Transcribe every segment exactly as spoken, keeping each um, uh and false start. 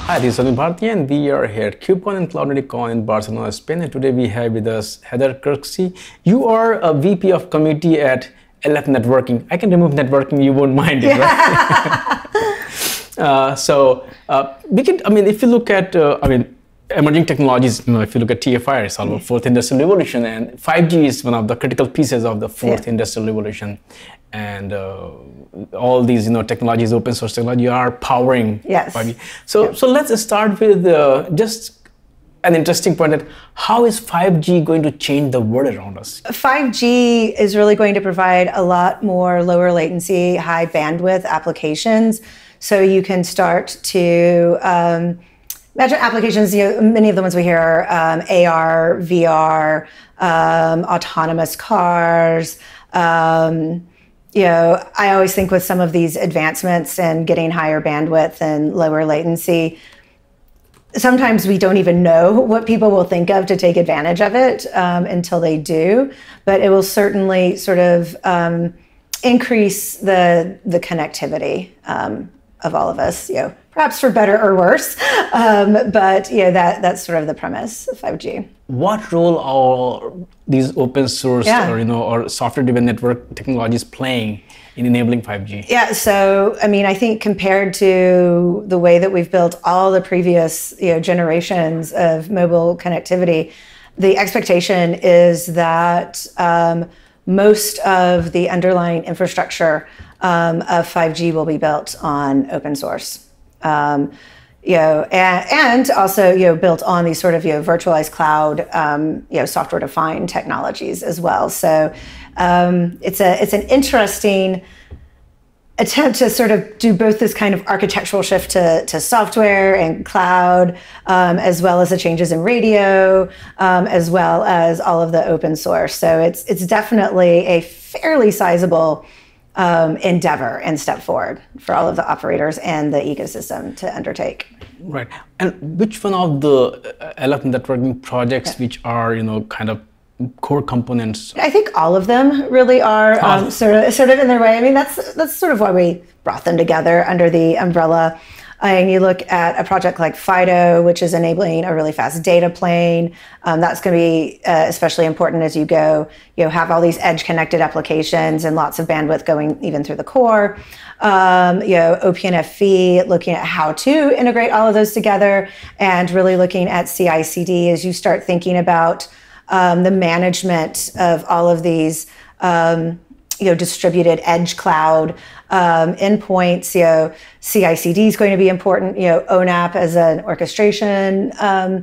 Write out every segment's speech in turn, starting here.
Hi, this is Sunil Bharti and we are here at KubeCon and Cloud Native Con in Barcelona, Spain. And today we have with us Heather Kirksey. You are a V P of community at L F Networking. I can remove networking, you won't mind it, right? uh, so uh, we can, I mean, if you look at, uh, I mean, emerging technologies, you know, if you look at T F I, it's all about fourth industrial revolution, and five G is one of the critical pieces of the fourth yeah. industrial revolution. And uh, all these, you know, technologies, open source technology, are powering yes. five G. So, yeah. so let's start with uh, just an interesting point: that how is five G going to change the world around us? five G is really going to provide a lot more lower latency, high bandwidth applications. So you can start to um, imagine applications. You know, many of the ones we hear are um, A R, V R, um, autonomous cars. Um, You know, I always think with some of these advancements and getting higher bandwidth and lower latency, sometimes we don't even know what people will think of to take advantage of it um, until they do. But it will certainly sort of um, increase the the connectivity um, of all of us. You know, perhaps for better or worse. Um, but you know, that that's sort of the premise of five G. What role are these open source yeah. or you know or software-driven network technologies playing in enabling five G? Yeah, so I mean, I think compared to the way that we've built all the previous you know generations of mobile connectivity, the expectation is that um, most of the underlying infrastructure um, of five G will be built on open source. Um, You know, and, and also, you know, built on these sort of, you know, virtualized cloud, um, you know, software-defined technologies as well. So um, it's a it's an interesting attempt to sort of do both this kind of architectural shift to, to software and cloud, um, as well as the changes in radio, um, as well as all of the open source. So it's it's definitely a fairly sizable Um, endeavor and step forward for all of the operators and the ecosystem to undertake. Right. And which one of the L F networking projects yeah. which are, you know, kind of core components? I think all of them really are um, sort of sort of in their way. I mean, that's that's sort of why we brought them together under the umbrella. And you look at a project like Fido, which is enabling a really fast data plane. Um, that's going to be uh, especially important as you go, you know, have all these edge connected applications and lots of bandwidth going even through the core. Um, you know, O P N F V, looking at how to integrate all of those together, and really looking at C I C D as you start thinking about um, the management of all of these um, you know, distributed edge cloud um, endpoints. You know, C I C D is going to be important. You know, O N A P as an orchestration um,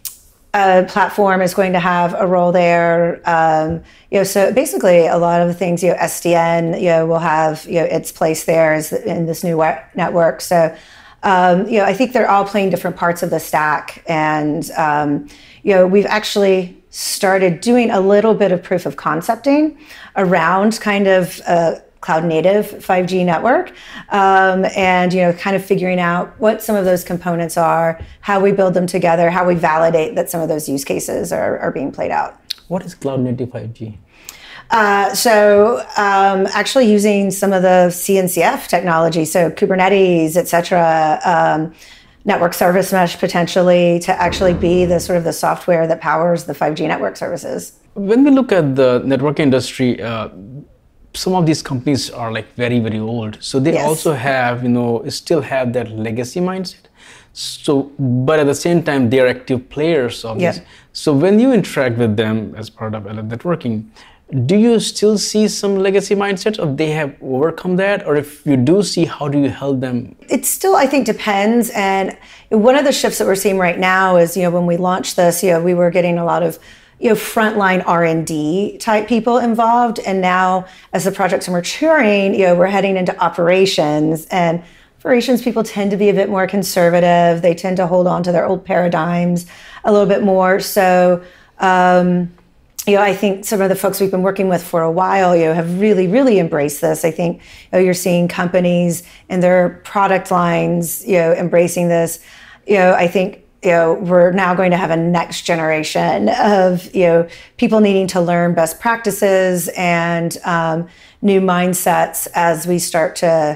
uh, platform is going to have a role there. Um, you know, so basically a lot of the things, you know, S D N, you know, will have, you know, its place there as in this new network. So, um, you know, I think they're all playing different parts of the stack. And, um, you know, we've actually started doing a little bit of proof of concepting around kind of a cloud native five G network, um, and you know, kind of figuring out what some of those components are, how we build them together, how we validate that some of those use cases are, are being played out. What is cloud native five G? Uh, so um, actually using some of the C N C F technology, so Kubernetes, et cetera, um, network service mesh potentially, to actually be the sort of the software that powers the five G network services. When we look at the network industry, uh, some of these companies are like very, very old. So they yes. also have, you know, still have that legacy mindset. So, but at the same time, they are active players of yeah. this. So when you interact with them as part of L F networking, do you still see some legacy mindset, or they have overcome that? Or if you do see, how do you help them? It still, I think, depends. And one of the shifts that we're seeing right now is, you know, when we launched this, you know, we were getting a lot of, you know, frontline R and D type people involved. And now as the projects are maturing, you know, we're heading into operations, and operations people tend to be a bit more conservative. They tend to hold on to their old paradigms a little bit more. So, um, you know, I think some of the folks we've been working with for a while, you know, have really, really embraced this. I think, you know, you're seeing companies and their product lines, you know, embracing this. You know, I think, you know, we're now going to have a next generation of, you know, people needing to learn best practices and um, new mindsets as we start to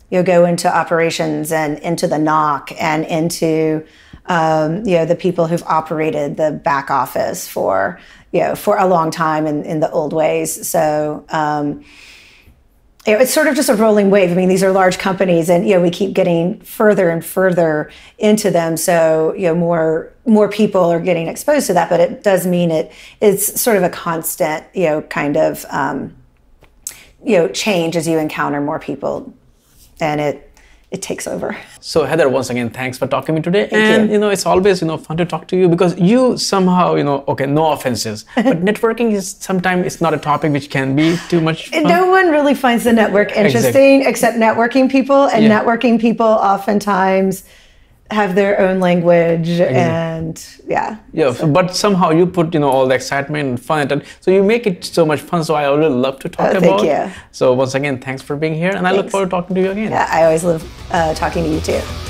you know, go into operations and into the N O C and into, um, you know, the people who've operated the back office for, you know, for a long time in, in the old ways. So, um, it's sort of just a rolling wave. I mean, these are large companies, and you know, we keep getting further and further into them. So, you know, more more people are getting exposed to that. But it does mean it it's sort of a constant, you know, kind of um, you know, change as you encounter more people, and it it takes over. So Heather, once again, thanks for talking to me today. Thank and you. you know, it's always, you know, fun to talk to you, because you somehow, you know, okay, no offenses, but networking is sometimes it's not a topic which can be too much fun. No one really finds the network interesting, exactly, except networking people, and yeah. networking people oftentimes have their own language, exactly. and yeah. Yeah, so. But somehow you put, you know, all the excitement and fun, and so you make it so much fun. So I really love to talk oh, about. Thank you. So once again, thanks for being here, and Thanks. I look forward to talking to you again. Yeah, I always love uh, talking to you too.